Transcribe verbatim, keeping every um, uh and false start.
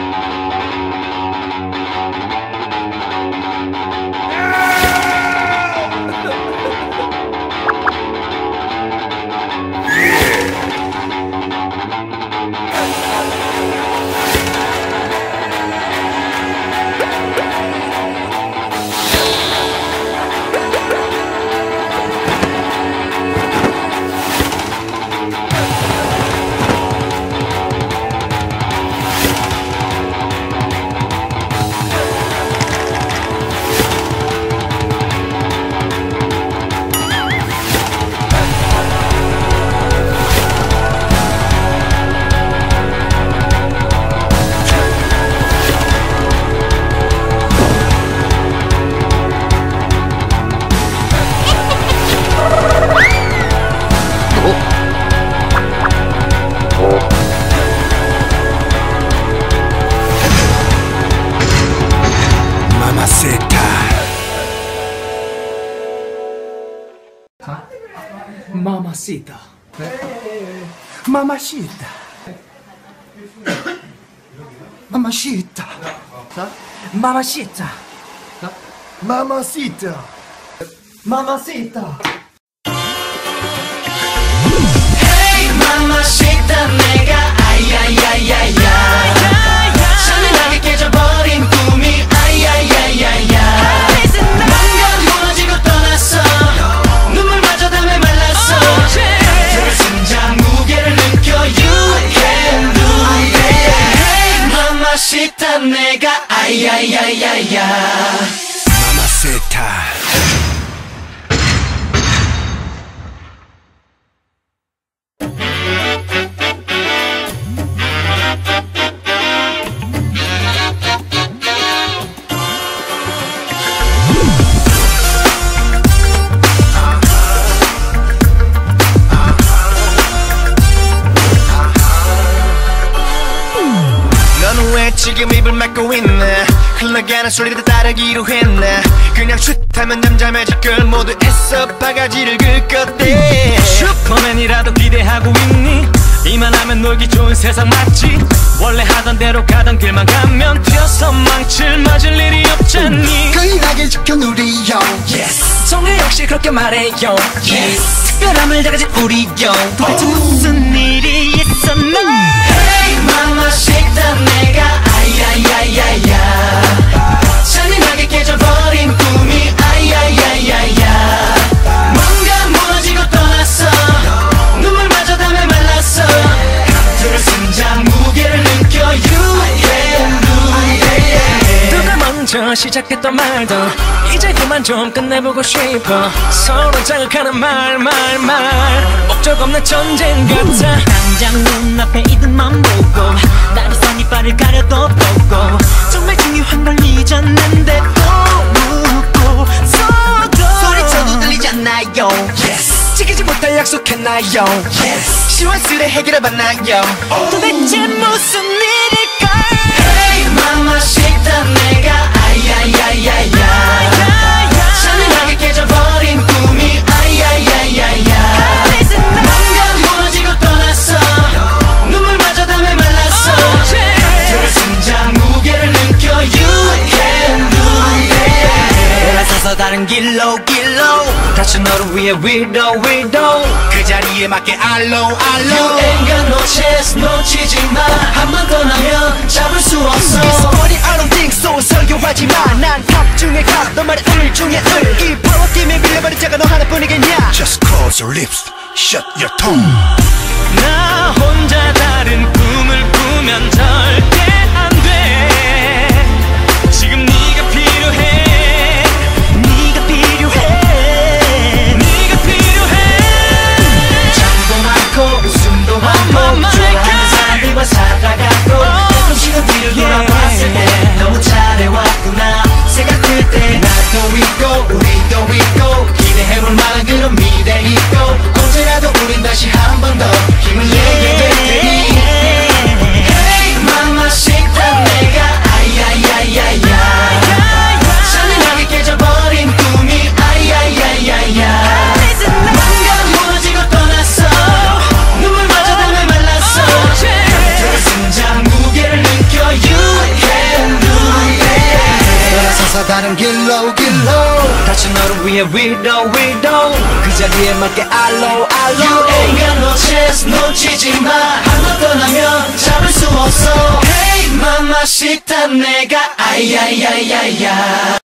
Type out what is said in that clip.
Mamacita. Mamacita. Mamacita. Mamacita. Mamacita. Mamacita. Hey mamacita 내가 아야야야야 잔인하게 깨져버린 꿈이 아야야야야 뭔가 무너지고 떠났어 눈물마저 담에 말랐어 들을 심장 무게를 느껴 You can do it Hey mamacita 내가 아야야야야 Mamacita. 지금 입을 막고 있네 흘러가는 소리를 따르기로 했네 그냥 슛하면 잠잠해질 걸 모두 애써 바가지를 긁었대 슈퍼맨이라도 기대하고 있니? 이만하면 놀기 좋은 세상 맞지? 원래 하던 대로 가던 길만 가면 튀어서 망칠 맞을 일이 없잖니 거인하게 지켜는 우리 형 Yes 정말 역시 그렇게 말해요 Yes 특별함을 다 가진 우리 형 도대체 무슨 일이 있어 너 Hey mamacita 내가 아야야야야 잔인하게 깨져버린 꿈이 아야야야야 뭔가 무너지고 떠났어 눈물마저 담에 말랐어 들을 심장 무게를 느껴 You can do it 누가 먼저 시작했던 말도 이제 그만 좀 끝내보고 싶어 서로 자극하는 말 말 말 목적 없는 전쟁 같아 당장 눈앞에 이들만 보고 나를 선 이빨을 가려도 보고 정말 중요한 걸 잊었는데 또 묻고 서도 소리쳐도 들리지 않나요 Yes 지키지 못할 약속했나요 Yes 시원스레 해결해봤나요 도대체 무슨 일일까 Hey mamacita 내가 아야야야야 잔인하게 깨져버린 꿈이 아야야야야 뭔가 무너지고 떠났어 눈물마저 담에 말랐어 들을 심장 무게를 느껴 You can do it 올라서서 다른 길로 길로 다시 너를 위해 위로 위로 그 자리에 맞게 알로 알로 You ain't got no chance 놓치지 마 한 번 떠나면 잡을 수 없어 It's funny I don't think so 설교하지 마난 탑 중에 탑 너 말은 을 중에 을이 파워 팀에 밀려버린 자가 너 하나뿐이겠냐 Just close your lips, shut your tongue. 나 혼자 다른 꿈을 꾸면 절대 안돼 지금 네가 필요해 네가 필요해 네가 필요해 잠도 많고 웃음도 많고 좋아하는 사람들과 살아가고 가끔씩은 뒤를 돌아봤을 때 너무 잘해왔구나 생각할 때 나도 있고 우리도 있고 기대해볼 만한 그런 미래 있고 언제라도 우린 다시 한 번 더 힘을 내게 될 테니 Hey mamacita 다른 길로 길로 다시 너를 위해 위로 위로 그 자리에 맞게 알로 알로 You ain't got no chance 놓치지 마 한 번 떠나면 잡을 수 없어 Hey mamacita 내가 아이야이야이야이야